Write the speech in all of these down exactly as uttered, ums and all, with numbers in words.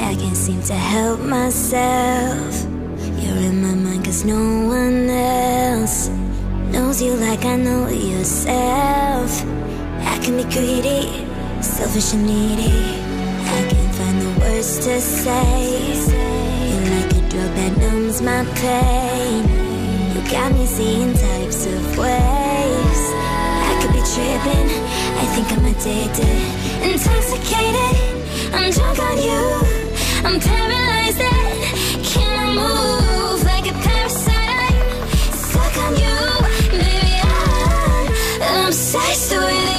I can't seem to help myself. You're in my mind cause no one else knows you like I know yourself. I can be greedy, selfish and needy. I can't find the words to say. You're like a drug that numbs my pain. You got me seeing types of ways. I could be tripping, I think I'm addicted, intoxicated, I'm drunk on you, I'm paralyzed and cannot move like a parasite, stuck on you, baby I'm obsessed with you.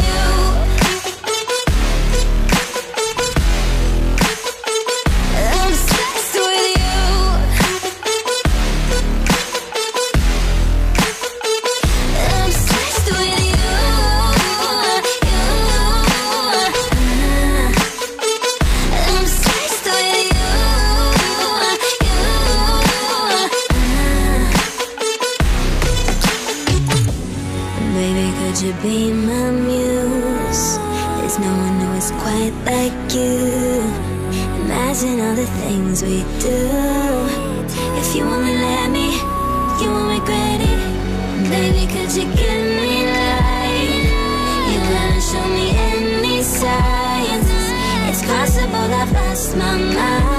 Could you be my muse? There's no one who is quite like you. Imagine all the things we do. If you only let me, you won't regret it. Baby, could you give me light? You haven't shown me any signs. It's possible I've lost my mind.